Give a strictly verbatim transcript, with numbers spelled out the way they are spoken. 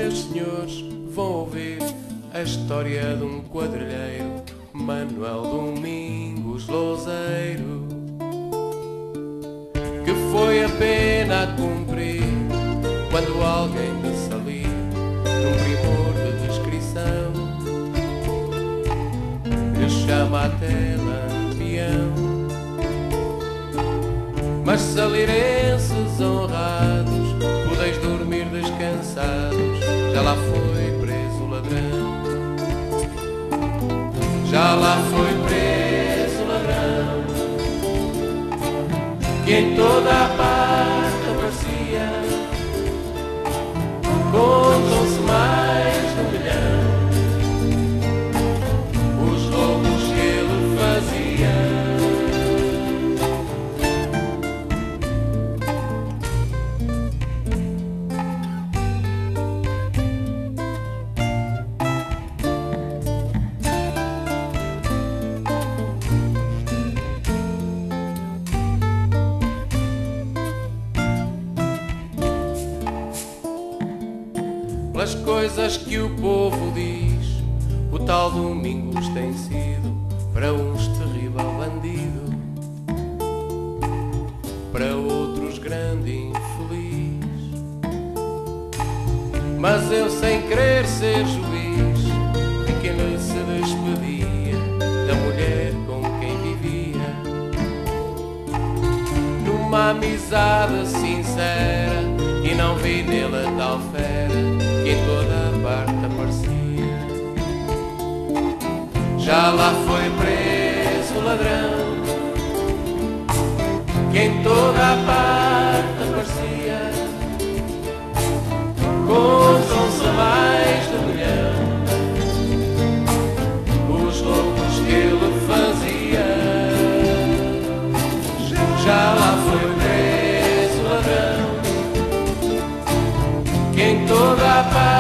meus senhores, vão ouvir a história de um quadrilheiro, Manuel Domingos Louzeiro, que foi a pena a cumprir quando alguém me salir num primor de descrição lhe chama até lampião. Mas salirenses honrados, podeis dormir descansados, já lá foi preso o ladrão, já lá foi preso o ladrão, que em toda a parte aparecia. Contam-se mais de um milhão os roubos que ele fazia. Pelas coisas que o povo diz, o tal Domingos tem sido para uns terrível bandido, para outros grande infeliz. Mas eu, sem querer ser juiz de quem lhe se despedia, da mulher com quem vivia, numa amizade sincera, e não vi nele a tal fera que em toda a parte aparecia. Já lá foi preso o ladrão, que em toda a parte aparecia. Contam-se mais de um milhão os roubos que ele fazia. Já lá foi preso o ladrão, que em toda a parte